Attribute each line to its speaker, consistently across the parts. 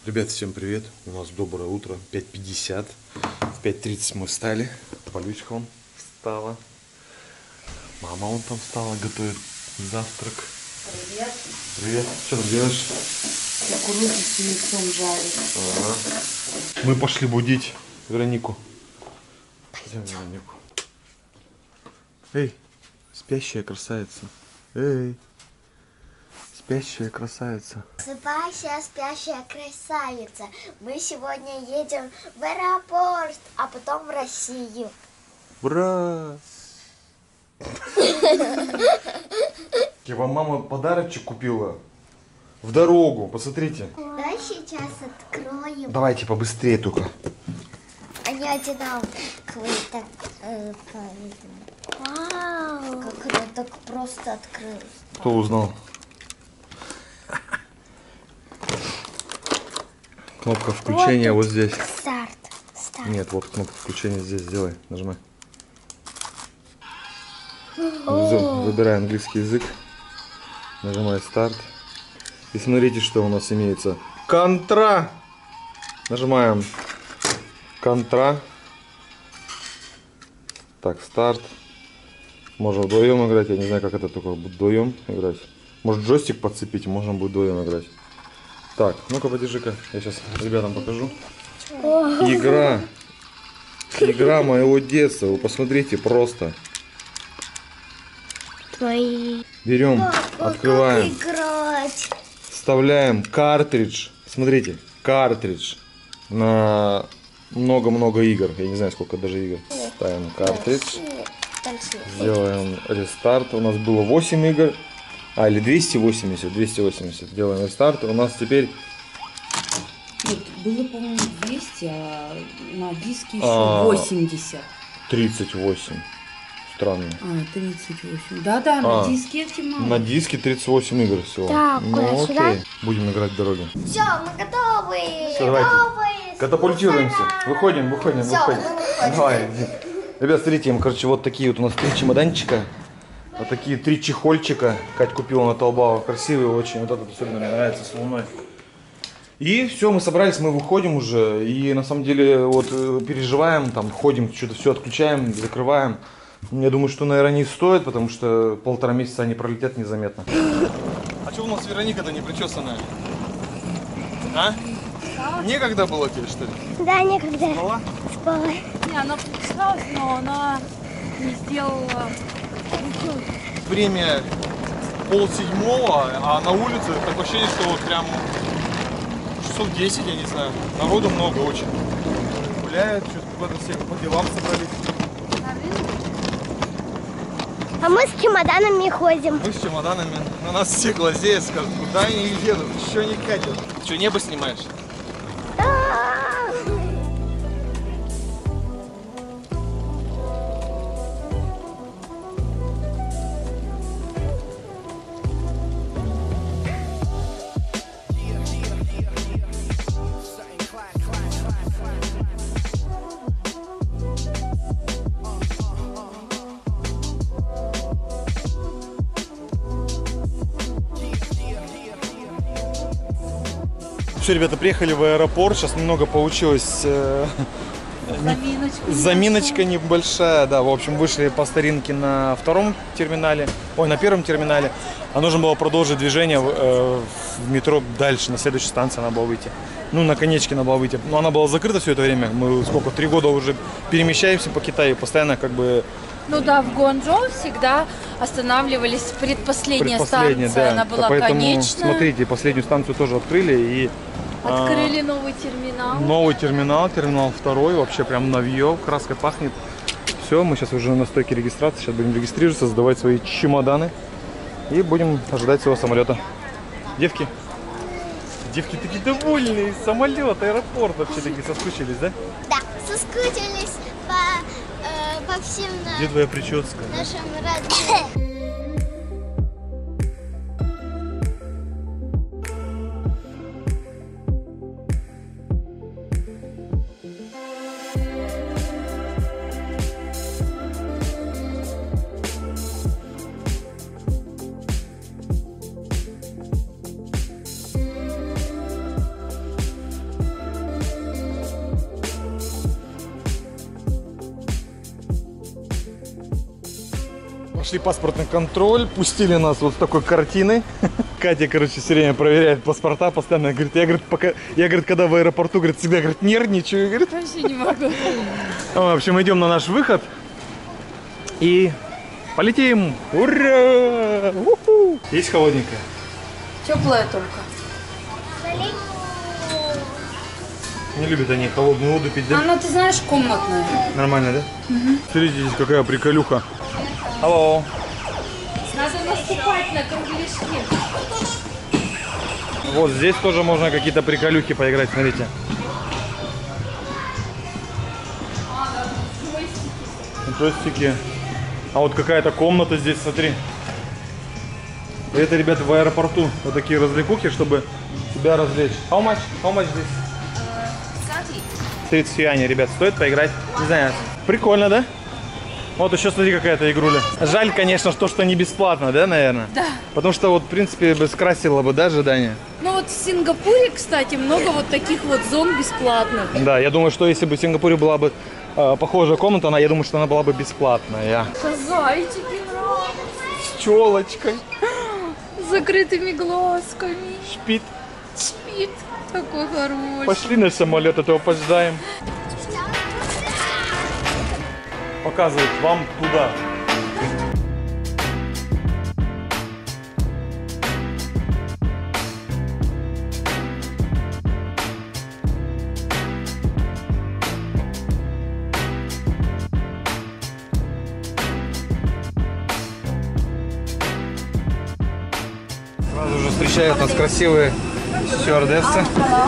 Speaker 1: Ребят, всем привет. У нас доброе утро. 5:50. В 5:30 мы встали. Полючка вон встала. Мама вон там встала, готовит завтрак.
Speaker 2: Привет.
Speaker 1: Привет. Что ты делаешь?
Speaker 2: Кукурузу с яйцом жарить.
Speaker 1: Ага. Мы пошли будить Веронику. Пойдем, Веронику. Эй, спящая красавица. Эй, спящая красавица.
Speaker 3: Просыпайся, спящая красавица. Мы сегодня едем в аэропорт, а потом в Россию.
Speaker 1: Ура! Я вам мама подарочек купила. В дорогу, посмотрите.
Speaker 3: Давай сейчас откроем.
Speaker 1: Давайте побыстрее только.
Speaker 3: Они одинаковые. Так, вау! Как это так просто открылось.
Speaker 1: Кто узнал? Кнопка включения вот здесь.
Speaker 3: Старт. Старт.
Speaker 1: Нет, вот кнопка включения здесь. Сделай, нажимай. Выбирай английский язык. Нажимай старт. И смотрите, что у нас имеется. Контра. Нажимаем контра. Так, старт. Можно вдвоем играть. Я не знаю, как это только вдвоем играть. Может джойстик подцепить, можно будет вдвоем играть. Так, ну-ка подержи-ка. Я сейчас ребятам покажу. Игра. Игра моего детства. Вы посмотрите, просто.
Speaker 3: Твои.
Speaker 1: Берем, открываем.
Speaker 3: Как играть?
Speaker 1: Вставляем картридж. Смотрите, картридж на много-много игр. Я не знаю, сколько даже игр. Ставим картридж. Сделаем рестарт. У нас было 8 игр. Или 280. 280. Делаем рестарт. У нас теперь...
Speaker 2: Нет, было, по-моему, 200, а на диске еще 80.
Speaker 1: 38. Странно.
Speaker 2: 38. Да-да, на дискете мало.
Speaker 1: На диске 38 игр всего.
Speaker 3: Так,
Speaker 1: ну
Speaker 3: сюда?
Speaker 1: окей. Будем играть в дороге.
Speaker 3: Все, мы готовы.
Speaker 1: Всё, давайте.
Speaker 3: Готовы.
Speaker 1: Катапультируемся. Выходим.
Speaker 3: Всё, мы выходим.
Speaker 1: Давай. Ребят, смотрите, короче, вот такие вот у нас 3 чемоданчика. Вот такие 3 чехольчика. Кать купила на Таобао. Красивые очень. Вот этот особенно мне нравится, с луной. И все, мы собрались, мы выходим уже. И на самом деле вот переживаем, там ходим, что-то все отключаем, закрываем. Я думаю, что, наверное, не стоит, потому что 1,5 месяца они пролетят незаметно. А что у нас Вероника-то не причесанная? А? Некогда было тебе, что ли?
Speaker 3: Да, некогда.
Speaker 1: Спала?
Speaker 3: Спала.
Speaker 2: Не, она причесалась, но она не сделала ничего.
Speaker 1: Время 6:30, а на улице такое ощущение, что вот прям часов 10, я не знаю. Народу много очень. Гуляют, что-то куда-то все по делам собрались.
Speaker 3: А мы с чемоданами ходим.
Speaker 1: Мы с чемоданами, на нас все глазеют, скажут, куда они едут, что они катят. Что, небо снимаешь? Все, ребята, приехали в аэропорт. Сейчас немного получилось заминочка небольшая. Да, в общем, вышли по старинке на втором терминале, на первом терминале. А нужно было продолжить движение в метро дальше, на следующей станции надо было выйти. Ну, на конечке надо было выйти. Но она была закрыта все это время. Мы 3 года уже перемещаемся по Китаю, постоянно как бы...
Speaker 2: Ну да, в Гуанчжоу всегда останавливались предпоследняя станция,
Speaker 1: да.
Speaker 2: она была
Speaker 1: Поэтому,
Speaker 2: конечная.
Speaker 1: смотрите, последнюю станцию тоже открыли и...
Speaker 2: Открыли новый терминал.
Speaker 1: Новый терминал 2, вообще прям новье, краской пахнет. Все, мы сейчас уже на стойке регистрации, сейчас будем регистрироваться, сдавать свои чемоданы и будем ожидать своего самолета. Девки такие довольные, самолет, аэропорт вообще такие соскучились, да?
Speaker 3: Да, соскучились по всем
Speaker 1: Где твоя прическа?
Speaker 3: нашим родным.
Speaker 1: прошли паспортный контроль, пустили нас вот с такой картиной. Катя, короче, все время проверяет паспорта, постоянно говорит, я, говорит, когда в аэропорту, говорит, всегда, говорит, нервничаю, говорит.
Speaker 2: Вообще не могу.
Speaker 1: В общем, идем на наш выход и полетим. Ура! У-ху! Есть холодненькое?
Speaker 2: Теплая только.
Speaker 1: Не любят они холодную воду пить, да?
Speaker 2: Она, ты знаешь, комнатная.
Speaker 1: Нормально, да? Угу. Смотрите, здесь какая приколюха. Алло.
Speaker 2: Надо наступать на кругляшки.
Speaker 1: Вот здесь тоже можно какие-то приколюхи поиграть, смотрите. Джойстики. А вот какая-то комната здесь, смотри. Это, ребята, в аэропорту вот такие развлекухи, чтобы тебя развлечь. How much здесь? 30 юаней, ребят, стоит поиграть. Не знаю, прикольно, да? Вот еще смотри, какая-то игруля. Жаль, конечно, что не бесплатно, да, наверное?
Speaker 2: Да.
Speaker 1: Потому что вот, в принципе, скрасило бы, да, ожидания?
Speaker 2: Ну вот в Сингапуре, кстати, много вот таких вот зон бесплатных.
Speaker 1: Да, я думаю, что если бы в Сингапуре была бы похожая комната, я думаю, что она была бы бесплатная.
Speaker 2: Зайчики нравятся.
Speaker 1: С челочкой.
Speaker 2: С закрытыми глазками.
Speaker 1: Шпит.
Speaker 2: Спит. Такой хороший.
Speaker 1: Пошли на самолет, а то опоздаем. Показывает вам туда. Сразу же встречают нас красивые стюардессы.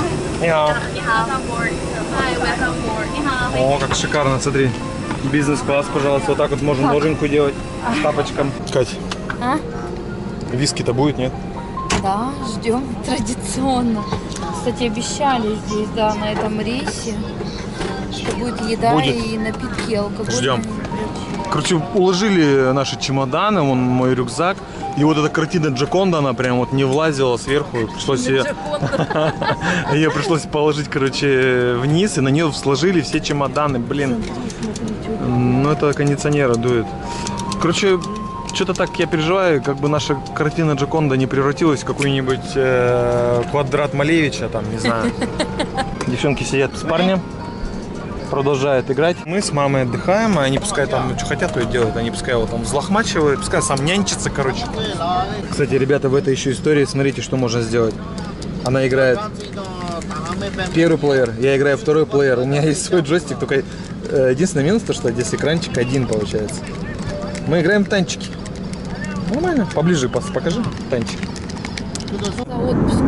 Speaker 1: О, как шикарно, смотри. Бизнес-класс, пожалуйста. Вот так вот можно ложеньку делать с тапочком. Кать,
Speaker 2: А?
Speaker 1: виски-то будет, нет?
Speaker 2: Да, ждем традиционно. Кстати, обещали здесь, да, на этом рейсе, что будет еда
Speaker 1: Будет.
Speaker 2: и напитки алкогольные.
Speaker 1: Ждем. Короче, уложили наши чемоданы, вон мой рюкзак. И вот эта картина Джоконда, она прям вот не влазила сверху. Пришлось ее пришлось положить, короче, вниз. И на нее сложили все чемоданы. Блин. Ну это кондиционера дует. Короче, что-то так я переживаю, как бы наша картина Джоконда не превратилась в какой-нибудь квадрат Малевича, там, не знаю. Девчонки сидят с парнем. Продолжают играть. Мы с мамой отдыхаем, а они пускай там что хотят, то и делают. Они пускай его там взлохмачивают, пускай сам нянчится, короче. Кстати, ребята, в этой еще истории смотрите, что можно сделать. Она играет первый плеер, я играю второй плеер. У меня есть свой джойстик, только единственный минус, то что здесь экранчик один получается. Мы играем в танчики. Нормально. Поближе покажи танчик.
Speaker 2: За отпуск.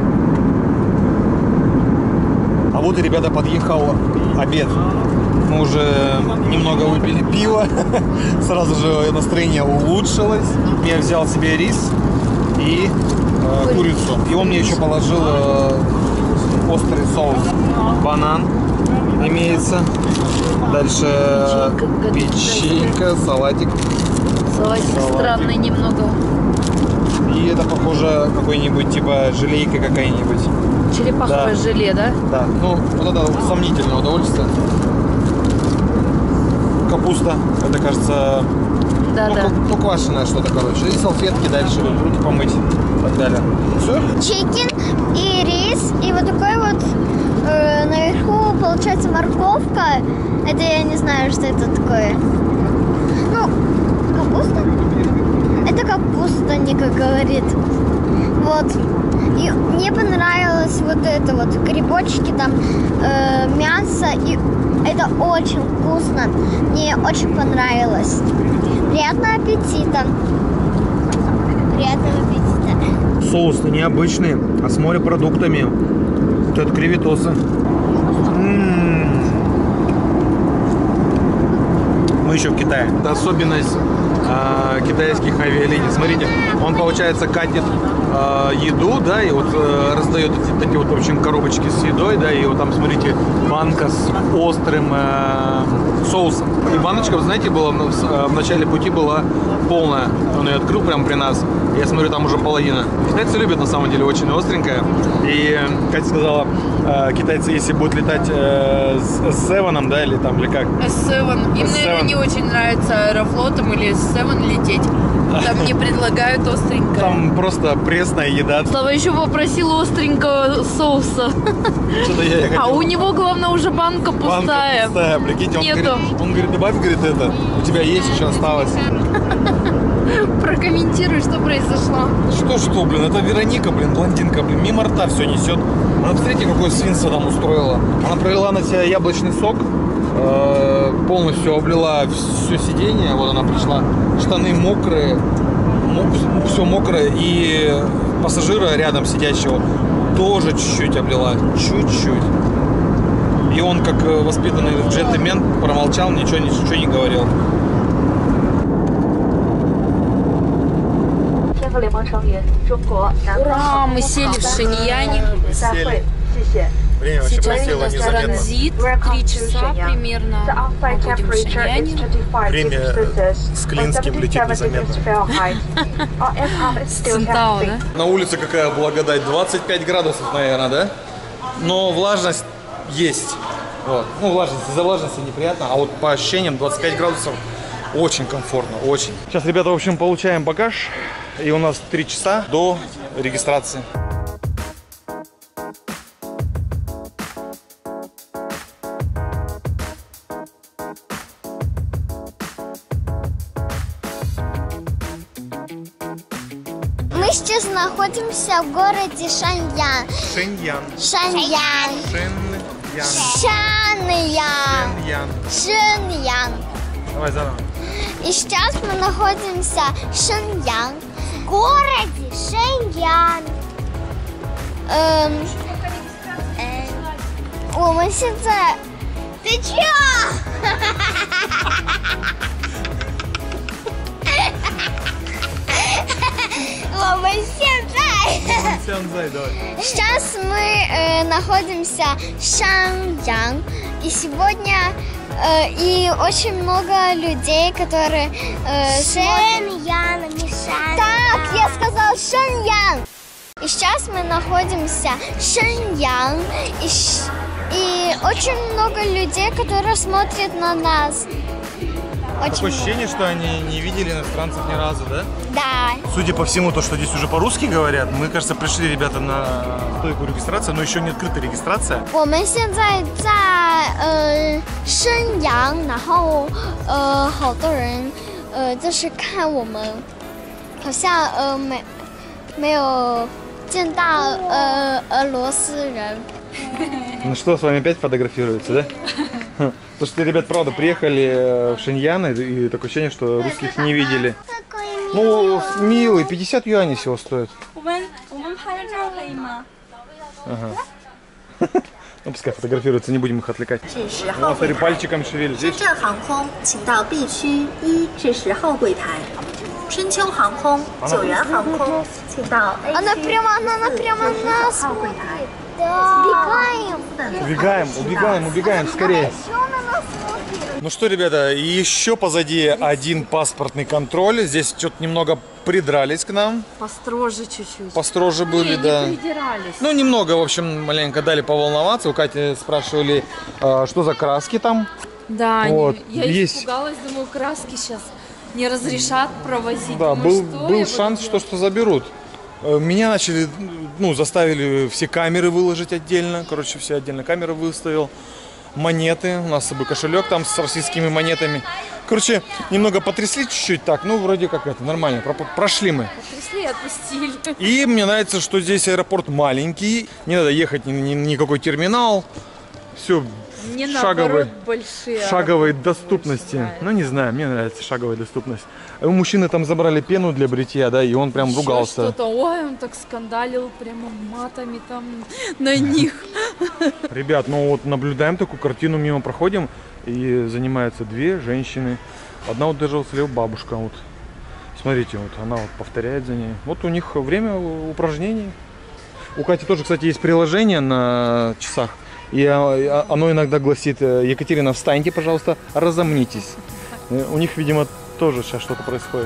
Speaker 1: А вот и, ребята, подъехал обед. Мы уже немного выпили пива. Сразу же настроение улучшилось. Я взял себе рис и курицу. И он мне еще положил острый соус. Банан имеется. Дальше печенька, салатик.
Speaker 2: Салатик странный немного.
Speaker 1: И это похоже какой-нибудь типа желейка какая-нибудь.
Speaker 2: Черепаховое желе, да?
Speaker 1: Да, ну вот это сомнительное удовольствие. Капуста, это кажется,
Speaker 2: Да, да.
Speaker 1: ну квашеное что-то, короче. И салфетки дальше, руки помыть и так далее. Все?
Speaker 3: Чикен и рис, и вот такой вот наверху получается морковка. Это я не знаю, что это такое. Ну, капуста? Это капуста, Ника говорит. Вот. И мне понравилось вот это вот, грибочки, там, мясо, и это очень вкусно. Мне очень понравилось. Приятного аппетита. Приятного аппетита.
Speaker 1: Соус-то необычный, а с морепродуктами. Вот это креветосы. Мы еще в Китае. Это особенность китайских авиалиний. Смотрите, он, получается, катит еду, да, и вот раздает такие вот, в общем, коробочки с едой, да, и вот там, смотрите, банка с острым соусом. И баночка, вы знаете, была в начале пути была полная. Он ее открыл прямо при нас. Я смотрю, там уже половина. Китайцы любят, на самом деле, очень остренькое. И Катя сказала, китайцы, если будут летать с Севеном, да, или там, или как?
Speaker 2: S7. Им, наверное, не очень нравится Аэрофлотом или S7 лететь. Там не предлагают остренькое.
Speaker 1: Там просто пресная еда.
Speaker 2: Слава еще попросил остренького соуса.
Speaker 1: Что-то я хотел.
Speaker 2: А у него, главное, уже банка пустая.
Speaker 1: Банка пустая, прикиньте,
Speaker 2: Нету.
Speaker 1: Он говорит, добавь, говорит, это, у тебя есть еще осталось.
Speaker 2: Прокомментируй, что произошло.
Speaker 1: Что, блин, это Вероника, блин, блондинка, блин, мимо рта все несет. Она, посмотрите, какое свинство там устроила. Она пролила на себя яблочный сок, полностью облила все сиденье, вот она пришла, штаны мокрые, все мокрое, и пассажира рядом сидящего тоже чуть-чуть облила, чуть-чуть. И он, как воспитанный джентльмен, промолчал, ничего не говорил.
Speaker 2: Ура, мы сели в Шэньяне.
Speaker 1: Время вообще
Speaker 2: Сейчас у
Speaker 1: пролетело
Speaker 2: нас
Speaker 1: незаметно.
Speaker 2: транзит, 3 часа примерно. Мы будем в Шэньяне.
Speaker 1: Время с Клинским летит незаметно.
Speaker 2: С Цинтао, да?
Speaker 1: На улице какая благодать, 25 градусов, наверное, да? Но влажность есть. Вот. Ну, влажность, из-за влажности неприятно, а вот по ощущениям 25 градусов очень комфортно, очень. Сейчас, ребята, в общем, получаем багаж, и у нас 3 часа до регистрации.
Speaker 3: Мы сейчас находимся в городе Шаньян.
Speaker 1: Шэньян.
Speaker 3: Шаньян.
Speaker 1: Шэньян.
Speaker 3: Шэньян.
Speaker 1: Давай заново.
Speaker 3: И сейчас мы находимся в Шэньян, в городе Шэньян. 我们现在，对去我们现在。Сейчас мы находимся в Шаньян, и сегодня и очень много людей, которые Шэньян, не Шаньян. Так, я сказал Шэньян. И сейчас мы находимся в Шэньян, и очень много людей, которые смотрят на нас.
Speaker 1: Такое ощущение, что они не видели иностранцев ни разу, да?
Speaker 3: Да.
Speaker 1: Судя по всему, то, что здесь уже по-русски говорят, мы, кажется, пришли, ребята, на стойку регистрации, но еще не открыта регистрация.
Speaker 3: 我们现在在沈阳，然后好多人就是看我们，好像没有见到俄罗斯人。
Speaker 1: Ну что, с вами опять фотографируется, да? Потому что, ребят, правда, приехали в Шэньян, и такое ощущение, что русских не видели. Ну, милый, 50 юаней всего стоит. Ага. Ну, пускай фотографируются, не будем их отвлекать. Ну, смотри, пальчиком шевелит. Здесь.
Speaker 4: 深圳航空，请到 B 区1至10号柜台。春秋航空、九元航空，请到 A 区
Speaker 3: Она прямо нас
Speaker 4: 号柜台。
Speaker 1: Убегаем, скорее. Ну что, ребята, еще позади один паспортный контроль. Здесь что-то немного придрались к нам.
Speaker 2: Построже чуть-чуть.
Speaker 1: Построже были, да.
Speaker 2: Не придирались.
Speaker 1: Ну, немного, в общем, маленько дали поволноваться. У Кати спрашивали, что за краски там.
Speaker 2: Да,
Speaker 1: Вот,
Speaker 2: я
Speaker 1: есть.
Speaker 2: испугалась, думаю, краски сейчас не разрешат провозить.
Speaker 1: Да,
Speaker 2: Думаю,
Speaker 1: был шанс, что заберут. Меня начали, ну, заставили все камеры выложить отдельно. Короче, все отдельно камеры выставил. Монеты. У нас с собой кошелек там с российскими монетами. Короче, немного потрясли чуть-чуть так. Ну, вроде как это, нормально. Прошли мы.
Speaker 2: Потрясли и отпустили.
Speaker 1: И мне нравится, что здесь аэропорт маленький. Не надо ехать никакой терминал. Все
Speaker 2: Не
Speaker 1: шаговой,
Speaker 2: наоборот, большие.
Speaker 1: шаговой доступности. Ну, не знаю, мне нравится шаговая доступность. У мужчины там забрали пену для бритья, да, и он прям
Speaker 2: Еще
Speaker 1: ругался.
Speaker 2: что-то. Ой, он так скандалил прямо матами там на них.
Speaker 1: Ребят, ну вот наблюдаем такую картину, мимо проходим, и занимаются две женщины. Одна вот даже вот слева бабушка. Вот. Смотрите, вот она вот повторяет за ней. Вот у них время упражнений. У Кати тоже, кстати, есть приложение на часах. И оно иногда гласит: Екатерина, встаньте, пожалуйста, разомнитесь. У них, видимо, тоже сейчас что-то происходит.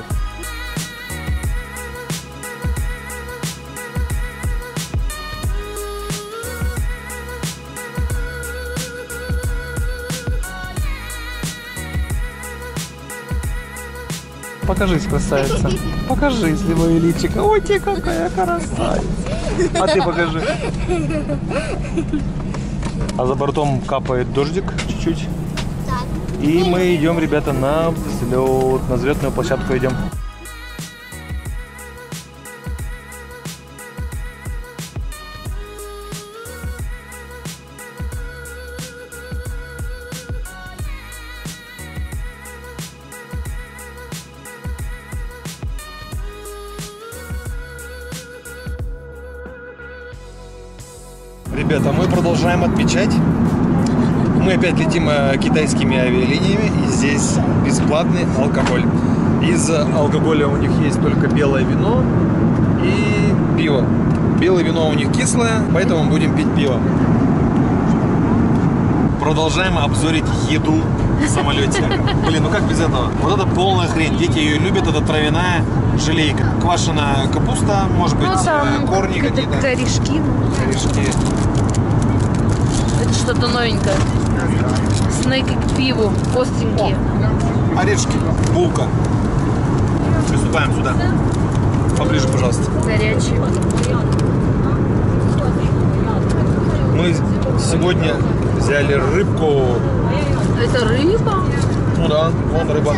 Speaker 1: Покажись, красавица. Покажись, любое личико. Ой, ты какая красавица. А ты покажи. А за бортом капает дождик чуть-чуть. И мы идем, ребята, на взлет. На взлетную площадку идем. Ребята, мы продолжаем отмечать. Мы опять летим китайскими авиалиниями, и здесь бесплатный алкоголь. Из алкоголя у них есть только белое вино и пиво. Белое вино у них кислое, поэтому будем пить пиво. Продолжаем обзорить еду в самолете. Блин, ну как без этого? Вот это полная хрень. Дети ее любят. Это травяная желейка. Квашеная капуста, может быть, корни какие-то.
Speaker 2: Корешки.
Speaker 1: Корешки.
Speaker 2: Это что-то новенькое. Снеки к пиву, остренькие.
Speaker 1: Орешки, булка. Приступаем сюда. Поближе, пожалуйста.
Speaker 2: Горячие.
Speaker 1: Мы сегодня взяли рыбку.
Speaker 2: Это рыба?
Speaker 1: Ну да, вон рыба.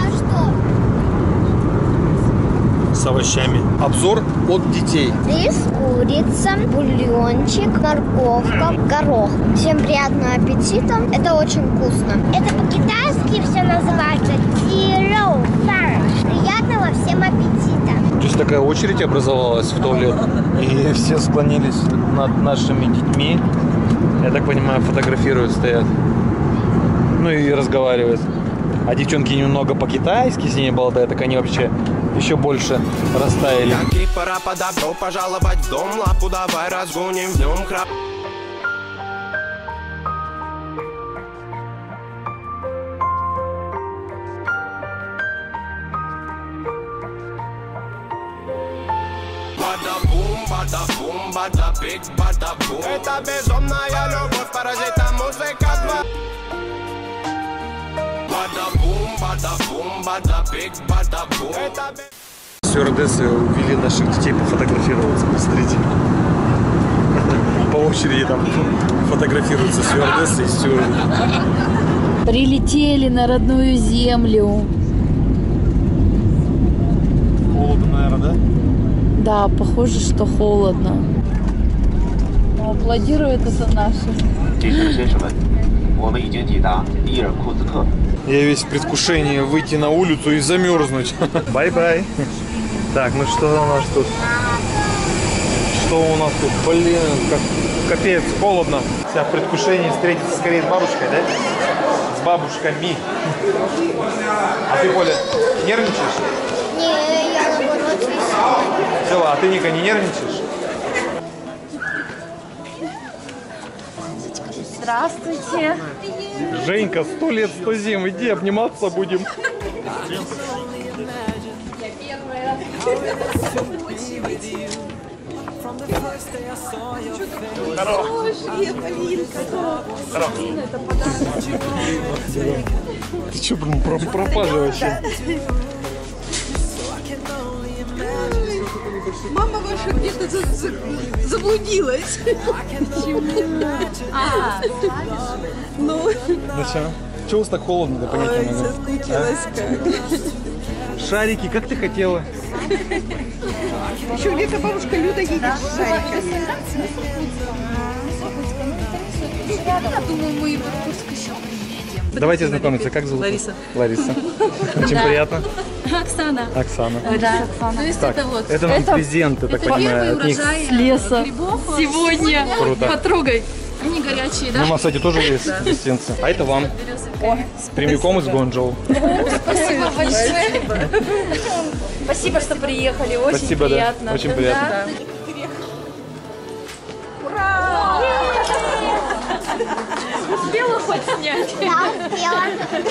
Speaker 1: С овощами. Обзор от детей.
Speaker 3: Рис, курица, бульончик, морковка, горох. Всем приятного аппетита. Это очень вкусно. Это по-китайски все называется тироу фарш. Приятного всем аппетита.
Speaker 1: То есть такая очередь образовалась в туалет. И все склонились над нашими детьми. Я так понимаю, фотографируют, стоят. Ну и разговаривают. А девчонки немного по-китайски с ними болтают, так они вообще еще больше растаяли.
Speaker 5: Пора по добру пожаловать в дом, лапу давай разгоним в нем храп. Бада-бум, бада-биг, бада-бум. Это безумная любовь, паразита музыка 2. Бада-бум, бада-бум, бада-биг, бада-бум.
Speaker 1: Стюардессы увели наших детей пофотографироваться. Посмотрите. По очереди там фотографируются стюардессы и стюарды.
Speaker 2: Прилетели на родную землю.
Speaker 1: Холодно, наверное, да?
Speaker 2: Да, похоже, что холодно. Но аплодируют это наши.
Speaker 1: Я весь в предвкушении выйти на улицу и замерзнуть. Бай-бай. Так, ну что у нас тут? Что у нас тут? Блин, как капец, холодно. Вся в предвкушении встретиться скорее с бабушкой, да? С бабушками. А ты, Коля, нервничаешь?
Speaker 3: Не, я наоборот веселая.
Speaker 1: Все, а ты, Ника, не нервничаешь?
Speaker 2: Здравствуйте.
Speaker 1: Женька, 100 лет, 100 зим, иди обниматься будем. Ты что, блин, пропажа вообще?
Speaker 6: Мама ваша где-то заблудилась. Ну,
Speaker 1: Ну что? Чего у вас так холодно, да понять не могу.
Speaker 6: соскучилась как.
Speaker 1: Шарики, как ты хотела?
Speaker 6: Еще где-то бабушка Люда едет с шариками.
Speaker 2: Я думаю, мы в Иркутск еще приедем.
Speaker 1: Давайте знакомиться. Как зовут?
Speaker 6: Лариса.
Speaker 1: Лариса. Очень приятно.
Speaker 6: Оксана.
Speaker 1: Оксана.
Speaker 2: Да.
Speaker 6: То есть
Speaker 1: Так,
Speaker 6: это вот.
Speaker 1: это нам презент, я так понимаю, от них.
Speaker 2: С леса.
Speaker 6: Грибов.
Speaker 2: Сегодня.
Speaker 1: Круто.
Speaker 2: Потрогай.
Speaker 6: Они горячие, да?
Speaker 1: Ну, у нас, кстати, тоже есть гостинцы. А это вам. Прямиком из Гуанчжоу.
Speaker 2: Спасибо большое. Спасибо, что приехали. Очень
Speaker 1: Спасибо,
Speaker 2: приятно.
Speaker 1: да. Очень приятно.
Speaker 2: Успела хоть снять?
Speaker 3: Да, успела.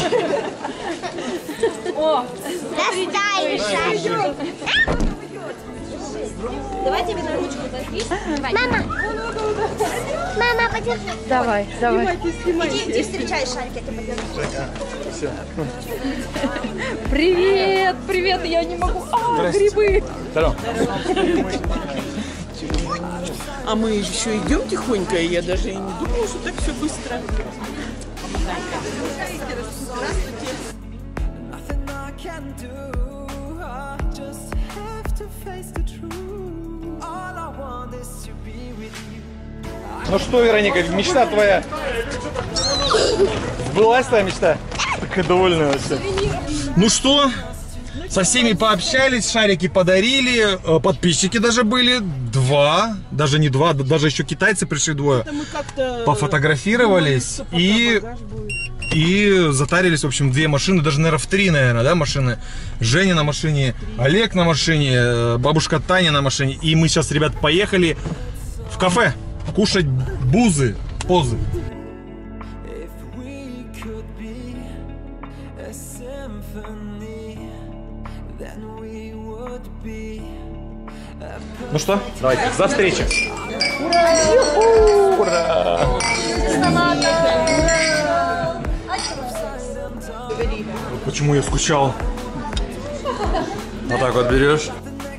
Speaker 2: О,
Speaker 3: Достаешь.
Speaker 2: давайте мне ручку дадите.
Speaker 3: Мама. Мама, подержи.
Speaker 2: Давай.
Speaker 3: Иди встречай шарики, ты подержи.
Speaker 2: Привет, я не могу. Грибы.
Speaker 1: Здорово.
Speaker 6: А мы еще идем тихонько, и я даже и не думала, что так все быстро.
Speaker 1: Ну что, Вероника, мечта твоя? Сбылась твоя мечта? Такая довольная вообще. Ну что, со всеми пообщались, шарики подарили, подписчики даже были, даже не два, даже еще китайцы пришли двое.
Speaker 6: Мы как-то
Speaker 1: Пофотографировались и затарились, в общем, 2 машины, даже, наверное, в 3, наверное, да, машины. Женя на машине, Олег на машине, бабушка Таня на машине. И мы сейчас, ребят, поехали в кафе кушать позы. Ну что, давайте, за встречу. Ура! Почему я скучал? Вот так вот берешь.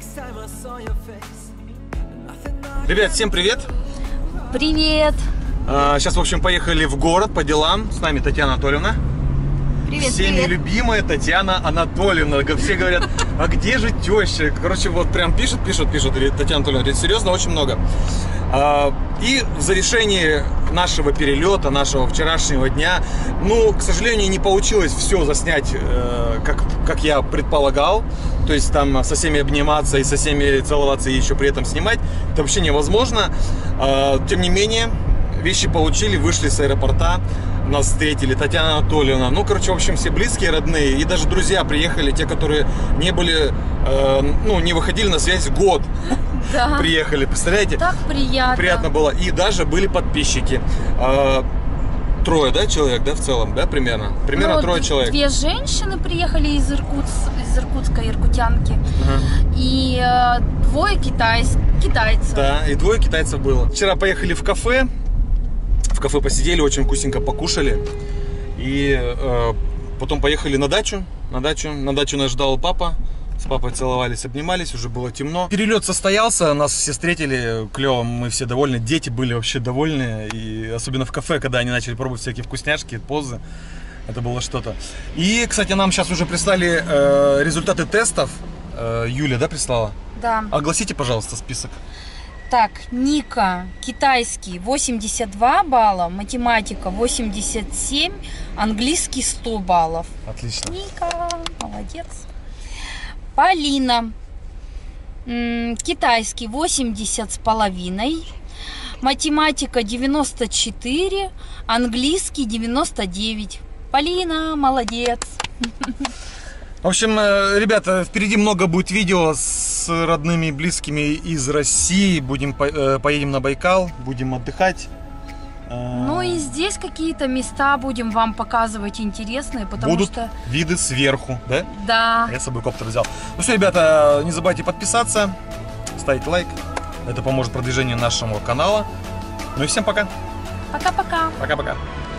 Speaker 1: Ребят, всем привет!
Speaker 2: Привет.
Speaker 1: Сейчас, в общем, поехали в город по делам. С нами Татьяна Анатольевна.
Speaker 2: Привет,
Speaker 1: Всеми любимая Татьяна Анатольевна. Все говорят, а где же теща? Короче, вот прям пишут. Говорит, Татьяна Анатольевна, говорит, серьезно, очень много. И в завершении нашего перелета, нашего вчерашнего дня, ну, к сожалению, не получилось все заснять, как я предполагал. То есть там со всеми обниматься и со всеми целоваться и еще при этом снимать. Это вообще невозможно. Тем не менее, вещи получили, вышли с аэропорта. Нас встретили Татьяна Анатольевна. Ну, короче, в общем, все близкие, родные. И даже друзья приехали, те, которые не были, не выходили на связь год.
Speaker 2: Да.
Speaker 1: Приехали, представляете?
Speaker 2: Так приятно.
Speaker 1: Приятно было. И даже были подписчики. 3, да, человек, да, в целом, да, примерно? Примерно 3 человек.
Speaker 2: 2 женщины приехали из Иркутска, иркутянки. И 2 китайцев.
Speaker 1: Да, и 2 китайцев было. Вчера поехали в кафе. В кафе посидели, очень вкусненько покушали. И потом поехали на дачу. На дачу нас ждал папа. С папой целовались, обнимались, уже было темно. Перелет состоялся, нас все встретили клево, мы все довольны. Дети были вообще довольны. И особенно в кафе, когда они начали пробовать всякие вкусняшки, позы. Это было что-то. И, кстати, нам сейчас уже прислали результаты тестов. Юля, да, прислала?
Speaker 2: Да.
Speaker 1: Огласите, пожалуйста, список.
Speaker 2: Так, Ника, китайский 82 балла, математика 87, английский 100 баллов.
Speaker 1: Отлично.
Speaker 2: Ника, молодец. Полина, китайский 80,5, математика 94, английский 99. Полина, молодец.
Speaker 1: В общем, ребята, впереди много будет видео с родными и близкими из России. Поедем на Байкал, будем отдыхать.
Speaker 2: Ну и здесь какие-то места будем вам показывать интересные, потому
Speaker 1: будут
Speaker 2: что...
Speaker 1: виды сверху, да?
Speaker 2: Да.
Speaker 1: Я с собой коптер взял. Ну все, ребята, не забывайте подписаться, ставить лайк. Это поможет продвижению нашего канала. Ну и всем пока.
Speaker 2: Пока-пока.
Speaker 1: Пока-пока.